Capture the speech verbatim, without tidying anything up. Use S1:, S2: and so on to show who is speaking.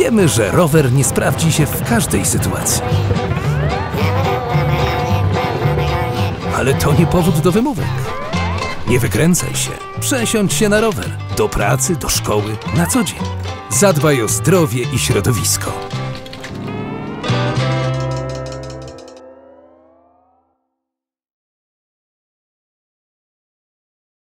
S1: Wiemy, że rower nie sprawdzi się w każdej sytuacji. Ale to nie powód do wymówek. Nie wykręcaj się. Przesiądź się na rower. Do pracy, do szkoły, na co dzień. Zadbaj o zdrowie i środowisko.